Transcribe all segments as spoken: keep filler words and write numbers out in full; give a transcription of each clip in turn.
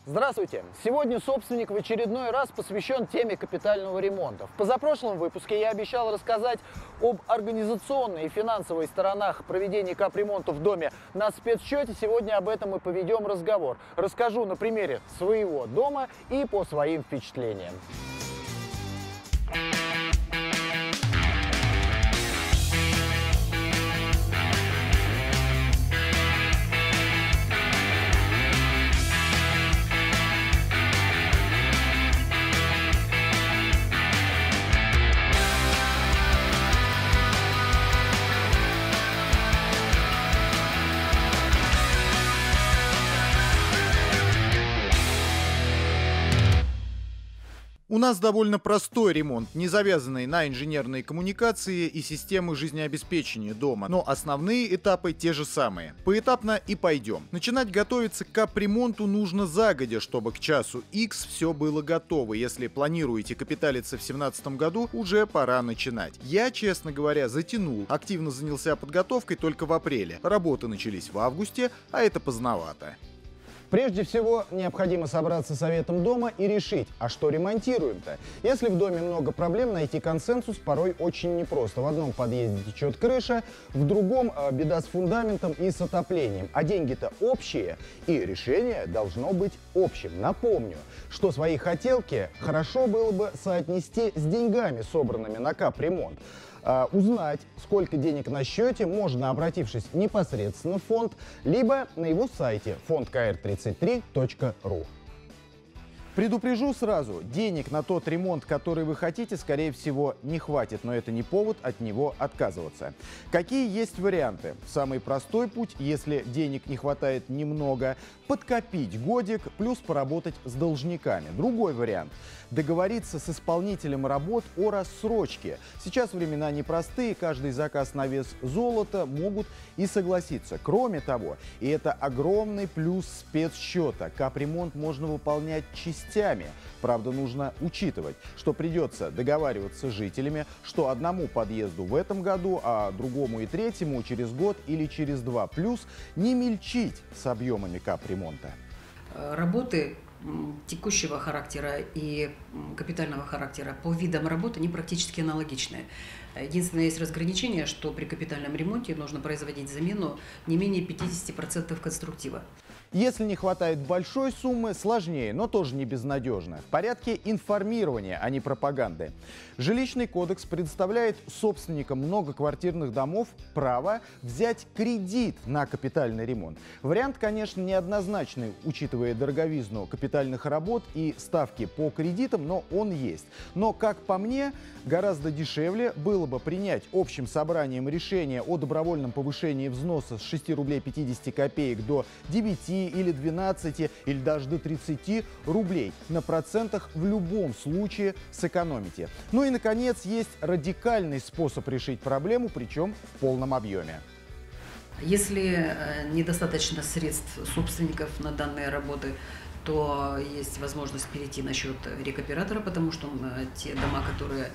Здравствуйте! Сегодня собственник в очередной раз посвящен теме капитального ремонта. В позапрошлом выпуске я обещал рассказать об организационной и финансовой сторонах проведения капремонта в доме на спецсчете. Сегодня об этом и поведем разговор. Расскажу на примере своего дома и по своим впечатлениям. У нас довольно простой ремонт, не завязанный на инженерные коммуникации и системы жизнеобеспечения дома, но основные этапы те же самые. Поэтапно и пойдем. Начинать готовиться к капремонту нужно загодя, чтобы к часу X все было готово. Если планируете капиталиться в две тысячи семнадцатом году, уже пора начинать. Я, честно говоря, затянул. Активно занялся подготовкой только в апреле. Работы начались в августе, а это поздновато. Прежде всего, необходимо собраться советом дома и решить, а что ремонтируем-то? Если в доме много проблем, найти консенсус порой очень непросто. В одном подъезде течет крыша, в другом э, беда с фундаментом и с отоплением. А деньги-то общие, и решение должно быть общим. Напомню, что свои хотелки хорошо было бы соотнести с деньгами, собранными на капремонт. Uh, узнать, сколько денег на счете, можно, обратившись непосредственно в фонд, либо на его сайте фонд ка эр тридцать три точка ру. Предупрежу сразу, денег на тот ремонт, который вы хотите, скорее всего, не хватит, но это не повод от него отказываться. Какие есть варианты? Самый простой путь, если денег не хватает немного, подкопить годик, плюс поработать с должниками. Другой вариант – договориться с исполнителем работ о рассрочке. Сейчас времена непростые, каждый заказ на вес золота, могут и согласиться. Кроме того, и это огромный плюс спецсчета, капремонт можно выполнять частями. Правда, нужно учитывать, что придется договариваться с жителями, что одному подъезду в этом году, а другому и третьему через год или через два. Плюс не мельчить с объемами капремонта. Работы текущего характера и капитального характера по видам работы, они практически аналогичны. Единственное, есть разграничение, что при капитальном ремонте нужно производить замену не менее пятидесяти процентов конструктива. Если не хватает большой суммы, сложнее, но тоже не безнадежно. В порядке информирования, а не пропаганды. Жилищный кодекс предоставляет собственникам многоквартирных домов право взять кредит на капитальный ремонт. Вариант, конечно, неоднозначный, учитывая дороговизну капитальных работ и ставки по кредитам, но он есть. Но, как по мне, гораздо дешевле было бы принять общим собранием решение о добровольном повышении взноса с шести рублей пятидесяти копеек до девяти или двенадцати, или даже до тридцати рублей. На процентах в любом случае сэкономите. Ну и, наконец, есть радикальный способ решить проблему, причем в полном объеме. Если недостаточно средств собственников на данные работы, то есть возможность перейти на счет рекоператора, потому что те дома, которые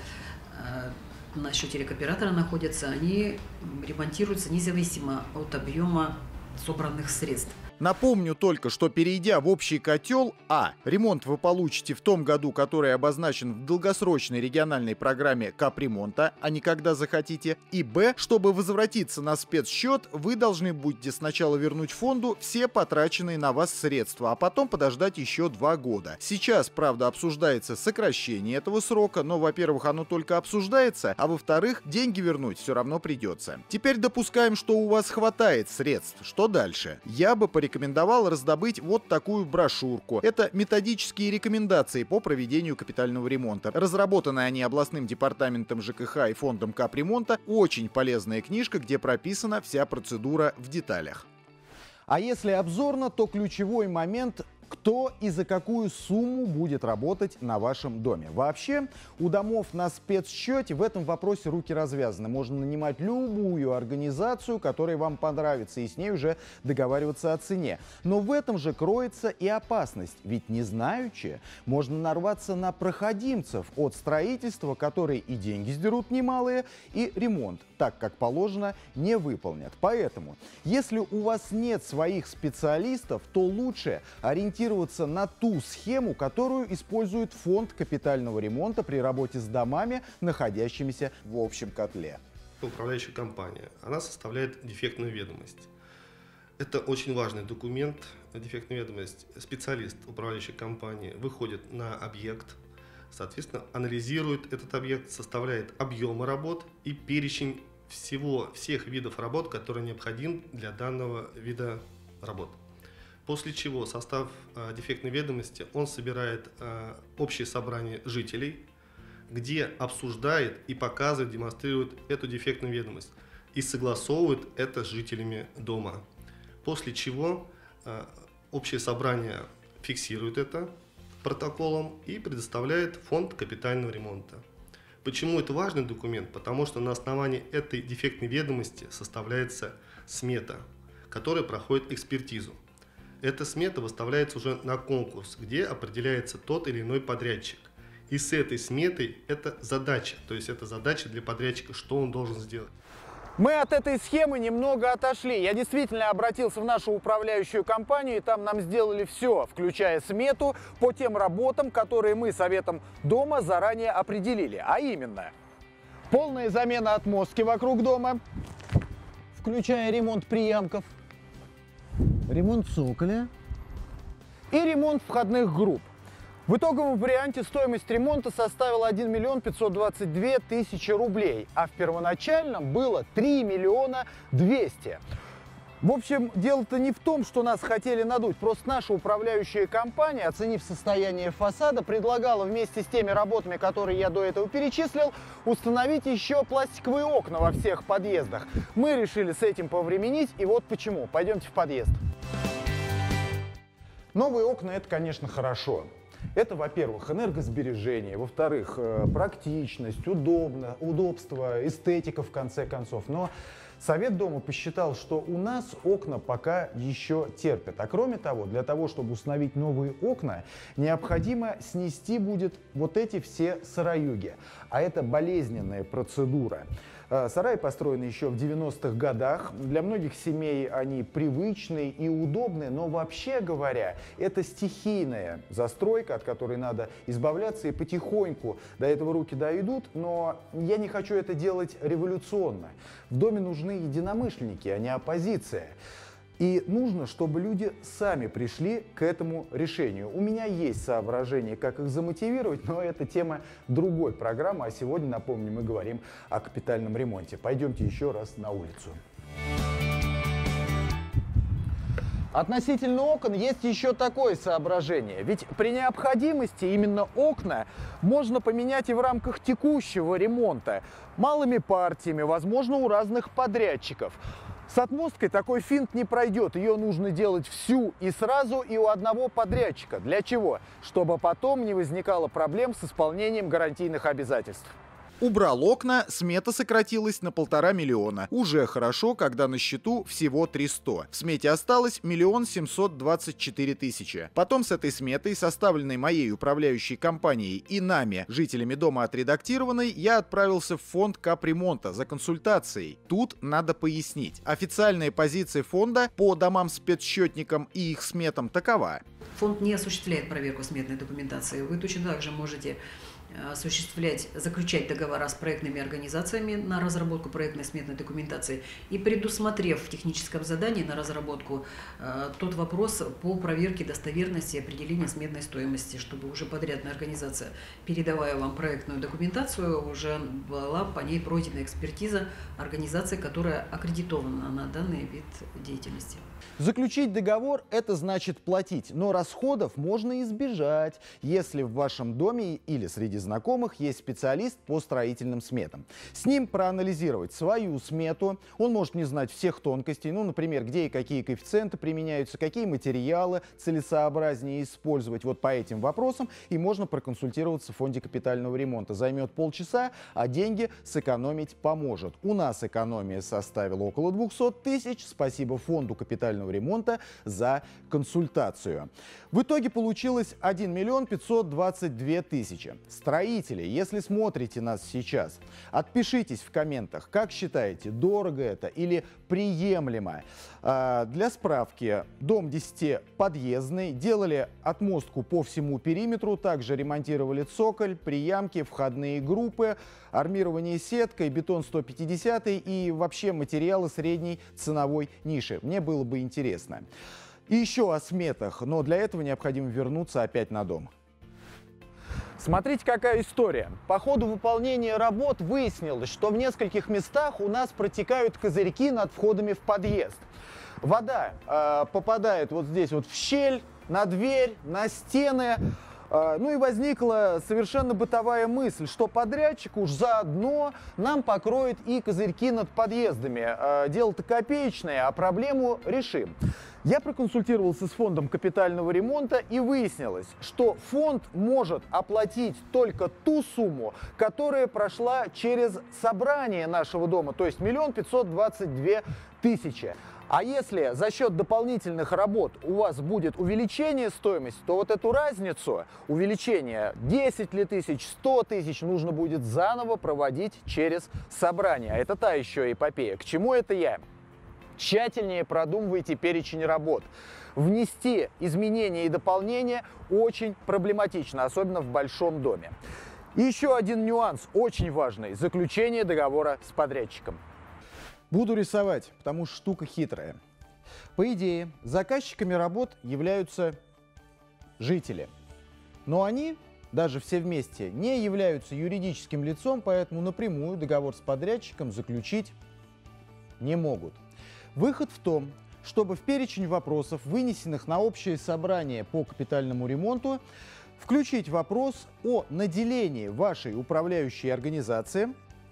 на счете рекоператора находятся, они ремонтируются независимо от объема собранных средств. Напомню только, что перейдя в общий котел, а. ремонт вы получите в том году, который обозначен в долгосрочной региональной программе капремонта, а не когда захотите, и б. чтобы возвратиться на спецсчет, вы должны будете сначала вернуть фонду все потраченные на вас средства, а потом подождать еще два года. Сейчас, правда, обсуждается сокращение этого срока, но, во-первых, оно только обсуждается, а во-вторых, деньги вернуть все равно придется. Теперь допускаем, что у вас хватает средств. Что дальше? Я бы порекомендовал рекомендовал раздобыть вот такую брошюрку. Это методические рекомендации по проведению капитального ремонта. Разработаны они областным департаментом жэ ка ха и фондом капремонта. Очень полезная книжка, где прописана вся процедура в деталях. А если обзорно, то ключевой момент – кто и за какую сумму будет работать на вашем доме. Вообще, у домов на спецсчете в этом вопросе руки развязаны. Можно нанимать любую организацию, которая вам понравится, и с ней уже договариваться о цене. Но в этом же кроется и опасность. Ведь не знаючи, можно нарваться на проходимцев от строительства, которые и деньги сдерут немалые, и ремонт, так как положено, не выполнят. Поэтому, если у вас нет своих специалистов, то лучше ориентироваться ориентироваться на ту схему, которую использует фонд капитального ремонта при работе с домами, находящимися в общем котле. Управляющая компания, она составляет дефектную ведомость. Это очень важный документ, дефектная ведомость. Специалист управляющей компании выходит на объект, соответственно, анализирует этот объект, составляет объемы работ и перечень всего, всех видов работ, которые необходимы для данного вида работ. После чего состав э, дефектной ведомости он собирает э, общее собрание жителей, где обсуждает и показывает, демонстрирует эту дефектную ведомость и согласовывает это с жителями дома. После чего э, общее собрание фиксирует это протоколом и предоставляет фонд капитального ремонта. Почему это важный документ? Потому что на основании этой дефектной ведомости составляется смета, которая проходит экспертизу. Эта смета выставляется уже на конкурс, где определяется тот или иной подрядчик. И с этой сметой это задача, то есть это задача для подрядчика, что он должен сделать. Мы от этой схемы немного отошли. Я действительно обратился в нашу управляющую компанию, и там нам сделали все, включая смету по тем работам, которые мы Советом дома заранее определили. А именно, полная замена отмостки вокруг дома, включая ремонт приямков, ремонт цоколя и ремонт входных групп. В итоговом варианте стоимость ремонта составила один миллион пятьсот двадцать две тысячи рублей, а в первоначальном было три миллиона двести. В общем, дело-то не в том, что нас хотели надуть, просто наша управляющая компания, оценив состояние фасада, предлагала вместе с теми работами, которые я до этого перечислил, установить еще пластиковые окна во всех подъездах. Мы решили с этим повременить, и вот почему. Пойдемте в подъезд. Новые окна – это, конечно, хорошо. Это, во-первых, энергосбережение, во-вторых, практичность, удобно, удобство, эстетика, в конце концов. Но Совет дома посчитал, что у нас окна пока еще терпят. А кроме того, для того, чтобы установить новые окна, необходимо снести будет вот эти все сыроюги. А это болезненная процедура. Сараи построены еще в девяностых годах. Для многих семей они привычные и удобные, но вообще говоря, это стихийная застройка, от которой надо избавляться, и потихоньку до этого руки дойдут, но я не хочу это делать революционно. В доме нужны единомышленники, а не оппозиция. И нужно, чтобы люди сами пришли к этому решению. У меня есть соображения, как их замотивировать, но это тема другой программы. А сегодня, напомню, мы говорим о капитальном ремонте. Пойдемте еще раз на улицу. Относительно окон есть еще такое соображение. Ведь при необходимости именно окна можно поменять и в рамках текущего ремонта. Малыми партиями, возможно, у разных подрядчиков. С отмосткой такой финт не пройдет. Ее нужно делать всю и сразу, и у одного подрядчика. Для чего? Чтобы потом не возникало проблем с исполнением гарантийных обязательств. Убрал окна, смета сократилась на полтора миллиона. Уже хорошо, когда на счету всего триста. В смете осталось миллион семьсот двадцать четыре тысячи. Потом с этой сметой, составленной моей управляющей компанией и нами, жителями дома отредактированной, я отправился в фонд капремонта за консультацией. Тут надо пояснить. Официальная позиция фонда по домам-спецсчетникам и их сметам такова. Фонд не осуществляет проверку сметной документации. Вы точно так же можете осуществлять, заключать договора с проектными организациями на разработку проектной сметной документации и, предусмотрев в техническом задании на разработку э, тот вопрос по проверке достоверности и определения сметной стоимости, чтобы уже подрядная организация, передавая вам проектную документацию, уже была по ней пройдена экспертиза организации, которая аккредитована на данный вид деятельности. Заключить договор – это значит платить, но расходов можно избежать, если в вашем доме или среди знакомых есть специалист по строительным сметам. С ним проанализировать свою смету, он может не знать всех тонкостей, ну, например, где и какие коэффициенты применяются, какие материалы целесообразнее использовать вот по этим вопросам, и можно проконсультироваться в фонде капитального ремонта. Займет полчаса, а деньги сэкономить поможет. У нас экономия составила около двухсот тысяч, спасибо фонду капитального ремонта за консультацию. В итоге получилось один миллион пятьсот двадцать две тысячи. Строители, если смотрите нас сейчас, отпишитесь в комментах, как считаете, дорого это или приемлемо. А, для справки, дом десятиподъездный, делали отмостку по всему периметру, также ремонтировали цоколь, приямки, входные группы, армирование сеткой, бетон сто пятьдесят и вообще материалы средней ценовой ниши. Мне было бы интересно. И еще о сметах, но для этого необходимо вернуться опять на дом. Смотрите, какая история. По ходу выполнения работ выяснилось, что в нескольких местах у нас протекают козырьки над входами в подъезд. Вода э, попадает вот здесь вот в щель, на дверь, на стены. Э, ну и возникла совершенно бытовая мысль, что подрядчик уж заодно нам покроет и козырьки над подъездами. Э, дело-то копеечное, а проблему решим. Я проконсультировался с фондом капитального ремонта и выяснилось, что фонд может оплатить только ту сумму, которая прошла через собрание нашего дома, то есть миллион пятьсот двадцать две тысячи. А если за счет дополнительных работ у вас будет увеличение стоимости, то вот эту разницу, увеличение десять ли тысяч, сто тысяч, нужно будет заново проводить через собрание. А это та еще эпопея. К чему это я? Тщательнее продумывайте перечень работ. Внести изменения и дополнения очень проблематично, особенно в большом доме. И еще один нюанс, очень важный – заключение договора с подрядчиком. Буду рисовать, потому что штука хитрая. По идее, заказчиками работ являются жители. Но они, даже все вместе, не являются юридическим лицом, поэтому напрямую договор с подрядчиком заключить не могут. Выход в том, чтобы в перечень вопросов, вынесенных на общее собрание по капитальному ремонту, включить вопрос о наделении вашей управляющей организации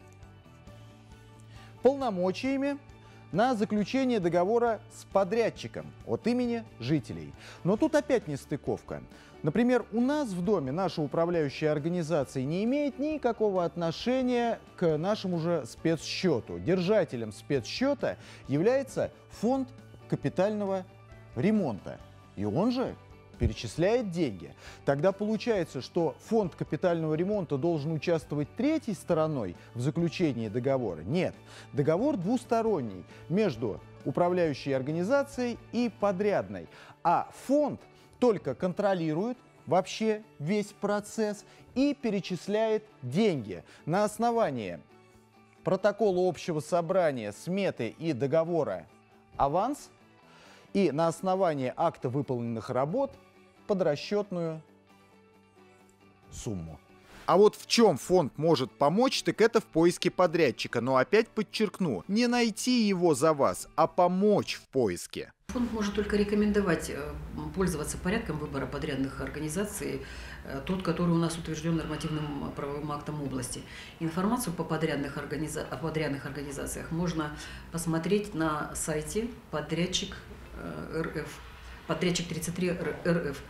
полномочиями на заключение договора с подрядчиком от имени жителей. Но тут опять нестыковка. Например, у нас в доме наша управляющая организация не имеет никакого отношения к нашему же спецсчету. Держателем спецсчета является фонд капитального ремонта. И он же перечисляет деньги. Тогда получается, что фонд капитального ремонта должен участвовать третьей стороной в заключении договора. Нет, договор двусторонний между управляющей организацией и подрядной. А фонд только контролирует вообще весь процесс и перечисляет деньги на основании протокола общего собрания, сметы и договора аванс и на основании акта выполненных работ под расчетную сумму. А вот в чем фонд может помочь, так это в поиске подрядчика. Но опять подчеркну, не найти его за вас, а помочь в поиске. Фонд может только рекомендовать пользоваться порядком выбора подрядных организаций, тот, который у нас утвержден нормативным правовым актом области. Информацию по подрядных организа... о подрядных организациях можно посмотреть на сайте подрядчик РФ, подрядчик тридцать три РФ.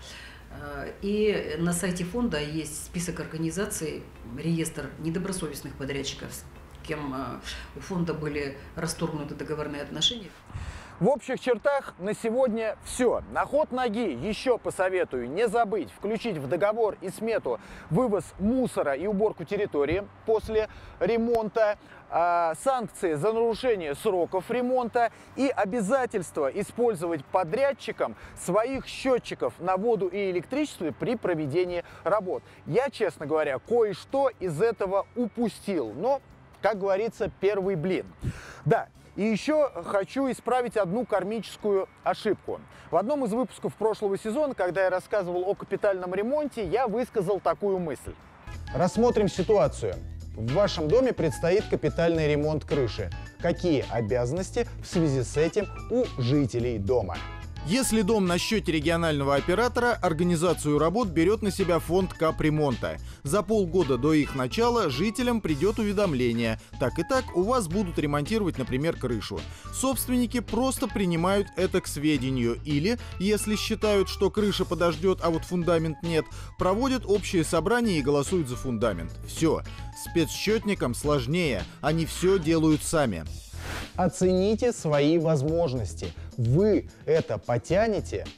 И на сайте фонда есть список организаций, реестр недобросовестных подрядчиков, с кем у фонда были расторгнуты договорные отношения. В общих чертах на сегодня все. На ход ноги еще посоветую не забыть включить в договор и смету вывоз мусора и уборку территории после ремонта, э, санкции за нарушение сроков ремонта и обязательство использовать подрядчиком своих счетчиков на воду и электричество при проведении работ. Я, честно говоря, кое-что из этого упустил, но, как говорится, первый блин. Да. И еще хочу исправить одну кармическую ошибку. В одном из выпусков прошлого сезона, когда я рассказывал о капитальном ремонте, я высказал такую мысль. Рассмотрим ситуацию. В вашем доме предстоит капитальный ремонт крыши. Какие обязанности в связи с этим у жителей дома? Если дом на счете регионального оператора, организацию работ берет на себя фонд капремонта. За полгода до их начала жителям придет уведомление. Так и так у вас будут ремонтировать, например, крышу. Собственники просто принимают это к сведению или, если считают, что крыша подождет, а вот фундамент нет, проводят общее собрание и голосуют за фундамент. Все. Спецсчетникам сложнее, они все делают сами. Оцените свои возможности. Вы это потянете?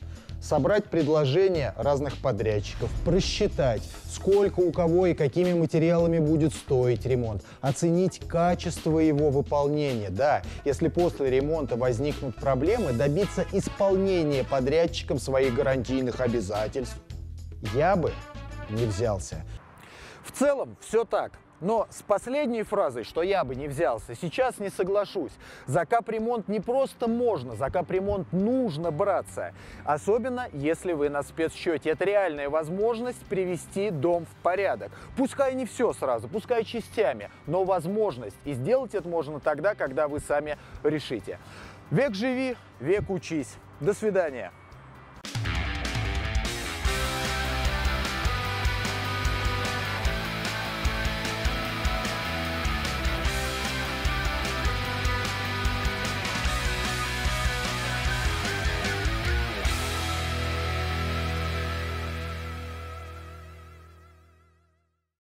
собрать предложения разных подрядчиков, просчитать, сколько у кого и какими материалами будет стоить ремонт, оценить качество его выполнения. Да, если после ремонта возникнут проблемы, добиться исполнения подрядчиком своих гарантийных обязательств. Я бы не взялся. В целом все так. Но с последней фразой, что я бы не взялся, сейчас не соглашусь. За капремонт не просто можно, за капремонт нужно браться. Особенно, если вы на спецсчете. Это реальная возможность привести дом в порядок. Пускай не все сразу, пускай частями, но возможность. И сделать это можно тогда, когда вы сами решите. Век живи, век учись. До свидания.